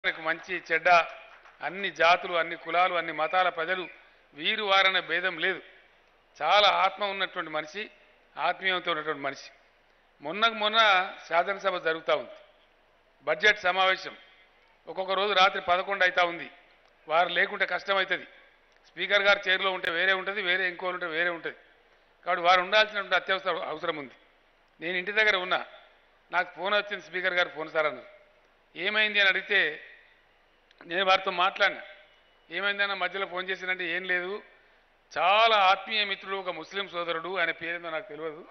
మనకు మంచి చెడ్డ అన్ని జాతులు అన్ని కులాలు అన్ని మతాల ప్రజలు వీరు వారనే భేదం లేదు. చాలా ఆత్మ ఉన్నటువంటి మనిషి, ఆత్మీయత ఉన్నటువంటి మనిషి. మొన్న శాసనసభ జరుగుతూ ఉంది, బడ్జెట్ సమావేశం. ఒక్కొక్క రోజు రాత్రి 11 అవుతా ఉంది. వారు లేకుంటే కష్టం అవుతుంది. స్పీకర్ గారు చైర్లో ఉంటే వేరే ఉంటుంది, వేరే ఇంకోరు ఉంటే వేరే ఉంటుంది. కాబట్టి వారు ఉండాల్సినటువంటి అత్యవసర అవసరం ఉంది. నేను ఇంటి దగ్గర ఉన్నా, నాకు ఫోన్ వచ్చింది, స్పీకర్ గారు ఫోన్ సార్ అన్నారు. ఏమైంది అని అడిగితే నేను వారితో మాట్లాడినా. ఏమైందన్న మధ్యలో ఫోన్ చేసినంటే ఏం లేదు, చాలా ఆత్మీయ మిత్రుడు ఒక ముస్లిం సోదరుడు, ఆయన పేరేందో నాకు తెలియదు,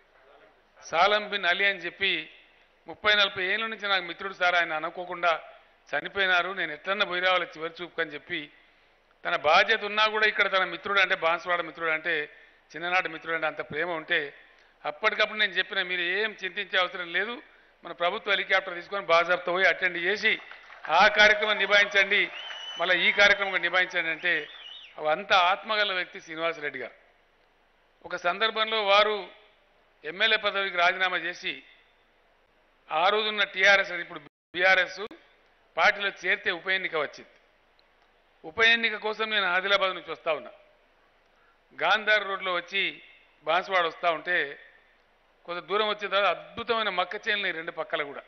సాలం బిన్ అలీ అని చెప్పి 30-40 ఏళ్ళ నుంచి నాకు మిత్రుడు సార్, ఆయన అనుకోకుండా చనిపోయినారు, నేను ఎట్లన్నా పోయి రావాలి చివరి చూపుకని చెప్పి తన బాధ్యత ఉన్నా కూడా ఇక్కడ తన మిత్రుడు అంటే బాన్స్వాడ మిత్రుడు అంటే చిన్ననాటి మిత్రుడు అంటే అంత ప్రేమ ఉంటే అప్పటికప్పుడు నేను చెప్పిన, మీరు ఏం చింతించే అవసరం లేదు, మన ప్రభుత్వ హెలికాప్టర్ తీసుకొని బాజాబ్తో పోయి అటెండ్ చేసి ఆ కార్యక్రమం నిభాయించండి, మళ్ళీ ఈ కార్యక్రమం నిభాయించండి అంటే అంత ఆత్మగల వ్యక్తి శ్రీనివాసరెడ్డి గారు. ఒక సందర్భంలో వారు ఎమ్మెల్యే పదవికి రాజీనామా చేసి ఆ రోజున్న టీఆర్ఎస్, ఇప్పుడు బీఆర్ఎస్ పార్టీలో చేరితే ఉప ఎన్నిక వచ్చింది. ఉప ఎన్నిక కోసం నేను ఆదిలాబాద్ నుంచి వస్తూ ఉన్నా. గాంధార్ రోడ్లో వచ్చి బాన్స్వాడ వస్తూ ఉంటే కొంత దూరం వచ్చిన తర్వాత అద్భుతమైన మక్క చేనులు రెండు పక్కల కూడా.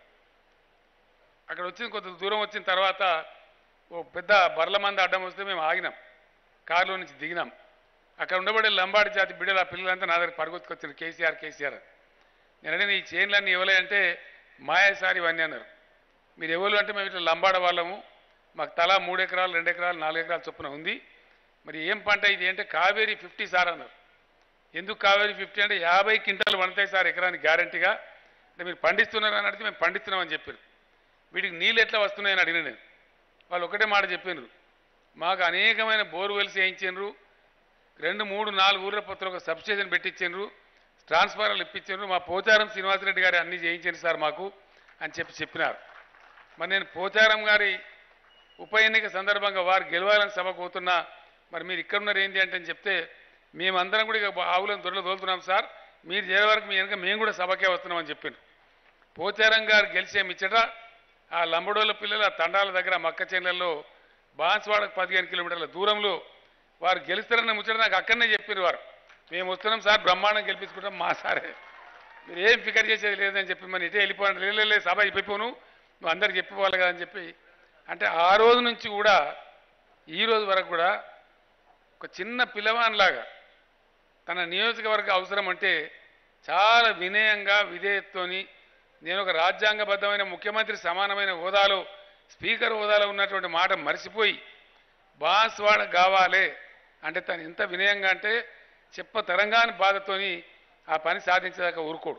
అక్కడ వచ్చిన కొంత దూరం వచ్చిన తర్వాత ఓ పెద్ద బర్ల మంద అడ్డం వస్తే మేము ఆగినాం, కారులో నుంచి దిగినాం. అక్కడ ఉండబడే లంబాడి జాతి బిడ్డలు ఆ పిల్లలంతా నా దగ్గర పరుగుకొచ్చారు, కేసీఆర్ కేసీఆర్ అని. నేను అడిగిన, ఈ చేనులన్నీ ఇవ్వలే అంటే మాయాసారి ఇవన్నీ అన్నారు. మీరు ఎవరు అంటే మేము ఇట్లా లంబాడ వాళ్ళము, మాకు తలా 3 ఎకరాలు 2 ఎకరాలు 4 ఎకరాల చొప్పున ఉంది, మరి ఏం పంట ఇది అంటే కావేరీ 50 సార్ అన్నారు. ఎందుకు కావేరీ 50 అంటే 50 క్వింటాలు పండుతాయి సార్ ఎకరానికి గ్యారంటీగా, అంటే మీరు పండిస్తున్నారు అని అడిగితే మేము పండిస్తున్నామని చెప్పారు. వీటికి నీళ్ళు ఎట్లా వస్తున్నాయని అడిగిన నేను. వాళ్ళు ఒకటే మాట చెప్పినారు, మాకు అనేకమైన బోర్వెల్స్ వేయించారు, 2, 3, 4 ఊర్ల పొత్తులు ఒక సబ్స్టేషన్ పెట్టించారు, ట్రాన్స్ఫార్మర్లు ఇప్పించారు, మా పోచారం శ్రీనివాసరెడ్డి గారు అన్నీ చేయించారు సార్ మాకు అని చెప్పినారు. మరి నేను పోచారం గారి ఉప ఎన్నిక సందర్భంగా వారు గెలవాలని సభకు పోతున్నా, మరి మీరు ఇక్కడ ఉన్నారు ఏంటి అంటే అని చెప్తే, మేమందరం కూడా ఇక ఆవులను దొరలు తోలుతున్నాం సార్, మీరు చేరే వరకు మీ వెనక మేము కూడా సభకే వస్తున్నామని చెప్పాను. పోచారం గారు గెలిచే మిచ్చట ఆ లంబడోళ్ళ పిల్లలు ఆ తండాల దగ్గర మక్క చేనులలో బాన్స్వాడకు 15 కిలోమీటర్ల దూరంలో వారు గెలుస్తారన్న ముచ్చట నాకు అక్కడనే చెప్పారు. వారు మేము వస్తున్నాం సార్, బ్రహ్మాండం గెలిపించుకుంటాం మా సారే, మీరు ఏం ఫికర్ చేసేది లేదని చెప్పి, మరి ఇటే వెళ్ళిపోండి, లేదు సభ అయిపోయిపోను, నువ్వు అందరికి చెప్పిపోవాలి కదా అని చెప్పి. అంటే ఆ రోజు నుంచి కూడా ఈ రోజు వరకు కూడా ఒక చిన్న పిల్లవానిలాగా తన నియోజకవర్గ అవసరం అంటే చాలా వినయంగా విధేయతతోని, నేను ఒక రాజ్యాంగబద్ధమైన ముఖ్యమంత్రి సమానమైన హోదాలో స్పీకర్ హోదాలో ఉన్నటువంటి మాట మర్చిపోయి బాన్స్వాడ కావాలి అంటే తను ఎంత వినయంగా అంటే చెప్పతరంగాని బాధతోని ఆ పని సాధించేదాకా ఊరుకోడు.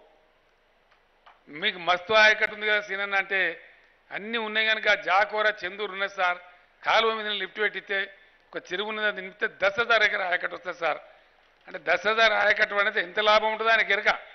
మీకు మస్తు ఆయకట్టు ఉంది కదా సీనన్న అంటే అన్నీ ఉన్నాయి కనుక జాకోర చెందూరు ఉన్నది సార్, కాలువ మీద లిఫ్ట్ పెట్టితే ఒక చెరువు ఉన్నది, నింపితే 10,000 ఎకరా ఆయకట్టు వస్తుంది సార్ అంటే 10,000 ఆయకట్టు అనేది ఎంత లాభం ఉంటుందో ఆయనకి ఎరక.